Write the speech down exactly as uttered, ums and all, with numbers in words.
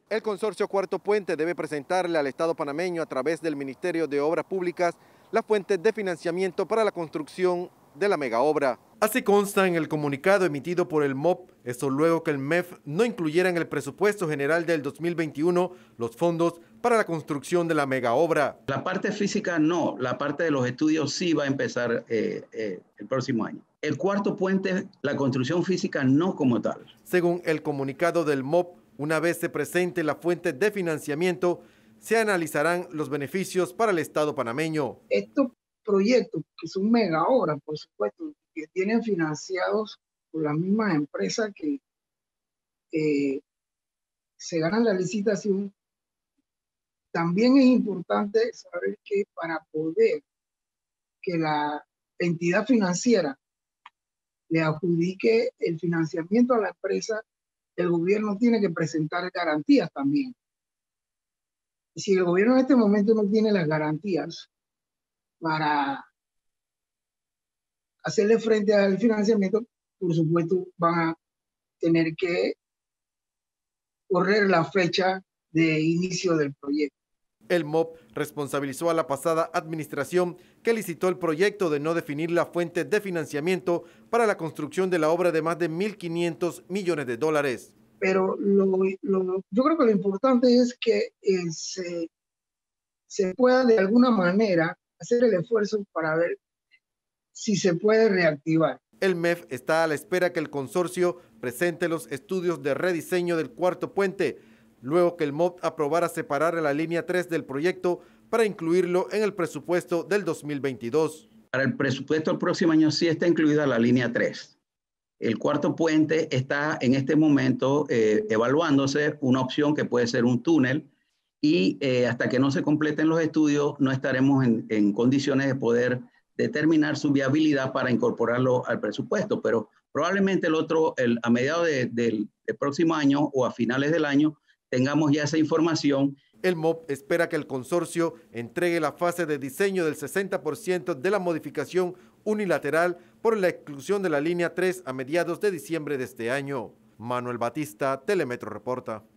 El consorcio Cuarto Puente debe presentarle al Estado panameño a través del Ministerio de Obras Públicas las fuentes de financiamiento para la construcción de la megaobra. Así consta en el comunicado emitido por el M O P, esto luego que el M E F no incluyera en el presupuesto general del dos mil veintiuno los fondos para la construcción de la megaobra. La parte física no, la parte de los estudios sí va a empezar eh, eh, el próximo año. El Cuarto Puente, la construcción física no como tal. Según el comunicado del M O P, una vez se presente la fuente de financiamiento, se analizarán los beneficios para el Estado panameño. Estos proyectos, que son mega obras, por supuesto, que tienen financiados por las mismas empresas que eh, se ganan la licitación, también es importante saber que para poder que la entidad financiera le adjudique el financiamiento a la empresa, el gobierno tiene que presentar garantías también. Y si el gobierno en este momento no tiene las garantías para hacerle frente al financiamiento, por supuesto van a tener que correr la fecha de inicio del proyecto. El M O P responsabilizó a la pasada administración que licitó el proyecto de no definir la fuente de financiamiento para la construcción de la obra de más de mil quinientos millones de dólares. Pero lo, lo, yo creo que lo importante es que eh, se, se pueda de alguna manera hacer el esfuerzo para ver si se puede reactivar. El M E F está a la espera que el consorcio presente los estudios de rediseño del Cuarto Puente, luego que el M O P aprobara separar la línea tres del proyecto para incluirlo en el presupuesto del dos mil veintidós. Para el presupuesto del próximo año sí está incluida la línea tres. El Cuarto Puente está en este momento eh, evaluándose una opción que puede ser un túnel y eh, hasta que no se completen los estudios no estaremos en, en condiciones de poder determinar su viabilidad para incorporarlo al presupuesto, pero probablemente el otro, el, a mediados de, del, del próximo año o a finales del año tengamos ya esa información. El M O P espera que el consorcio entregue la fase de diseño del sesenta por ciento de la modificación unilateral por la exclusión de la línea tres a mediados de diciembre de este año. Manuel Batista, Telemetro reporta.